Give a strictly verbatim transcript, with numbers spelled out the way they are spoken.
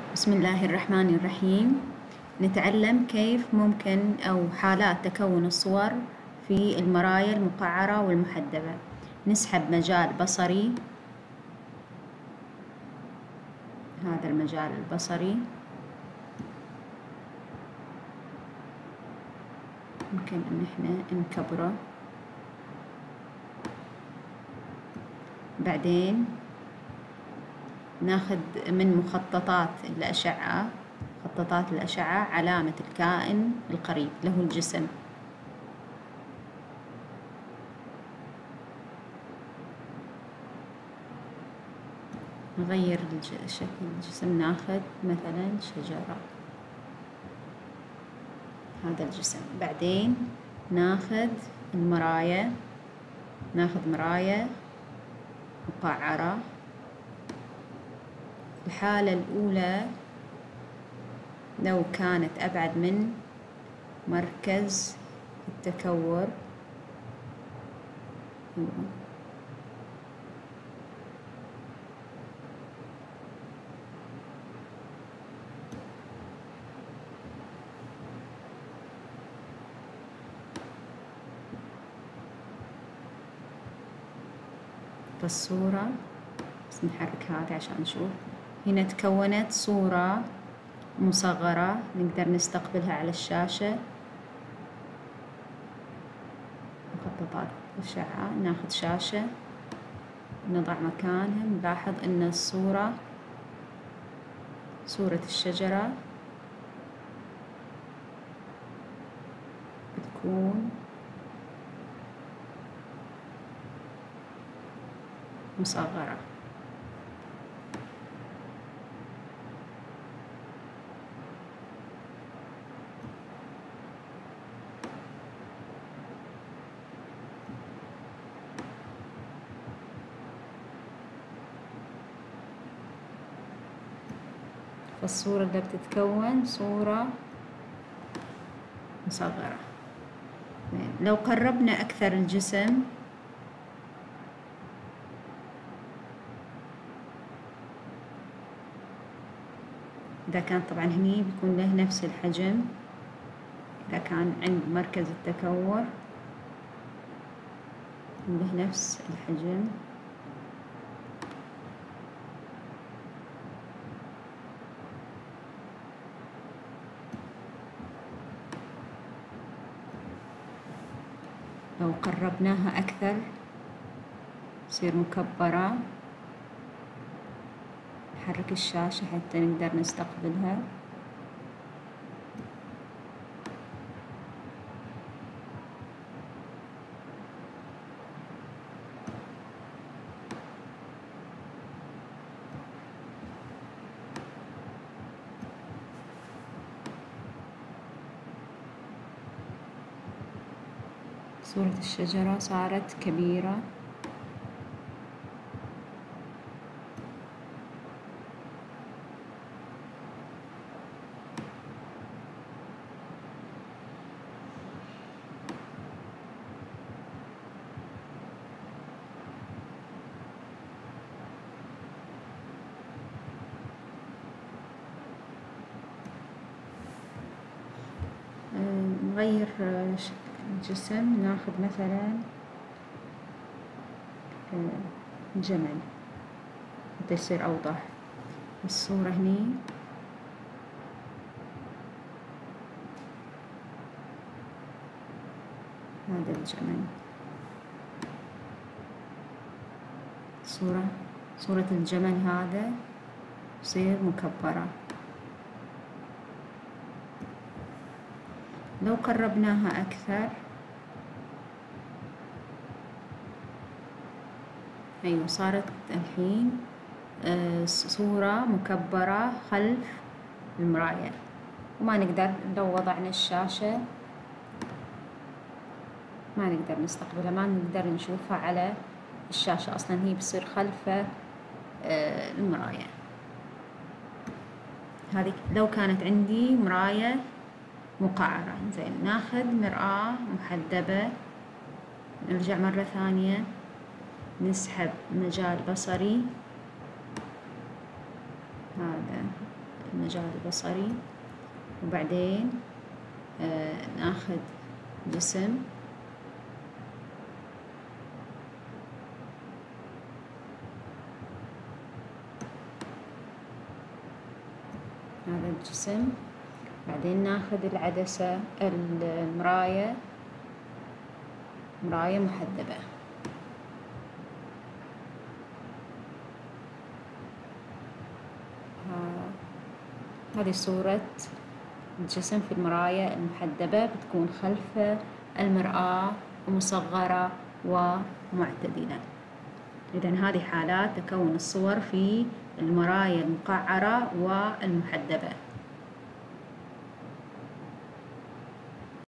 بسم الله الرحمن الرحيم. نتعلم كيف ممكن أو حالات تكون الصور في المرايا المقعرة والمحدبة. نسحب مجال بصري، هذا المجال البصري ممكن إن احنا نكبره. بعدين ناخذ من مخططات الأشعة مخططات الأشعة علامة الكائن القريب له الجسم. نغير شكل الجسم، ناخذ مثلا شجرة، هذا الجسم. بعدين ناخذ المرايا، ناخذ مرايا مقعرة. الحالة الأولى لو كانت أبعد من مركز التكور، فالصورة بس نحرك هذه عشان نشوف. هنا تكونت صورة مصغرة نقدر نستقبلها على الشاشة. مخططات الأشعة، ناخذ شاشة نضع مكانها، نلاحظ أن الصورة صورة الشجرة بتكون مصغرة. فالصورة اللي بتتكون صورة مصغرة. لو قربنا أكثر الجسم، إذا كان طبعا هني بيكون له نفس الحجم، إذا كان عند مركز التكور له نفس الحجم. لو قربناها أكثر تصير مكبرة. نحرك الشاشة حتى نقدر نستقبلها. صورة الشجرة صارت كبيرة. نغير الجسم، ناخذ مثلا جمل حتى يصير أوضح. الصورة هني هذا الجمل، صورة صورة الجمل هذا تصير مكبرة. لو قربناها أكثر، أيوة صارت الحين صورة مكبرة خلف المراية، وما نقدر لو وضعنا الشاشة ما نقدر نستقبلها، ما نقدر نشوفها على الشاشة أصلا، هي بتصير خلف المراية. هذه لو كانت عندي مراية مقعرة. زين، ناخذ مرآة محدبة، نرجع مرة ثانية نسحب مجال بصري، هذا المجال البصري، وبعدين ناخذ جسم هذا الجسم، بعدين ناخذ العدسة المراية، مراية محدبة. هذه صورة الجسم في المراية المحدبة، بتكون خلف المرآة ومصغرة ومعتدلة. إذن هذه حالات تكون الصور في المرايا المقعرة والمحدبة.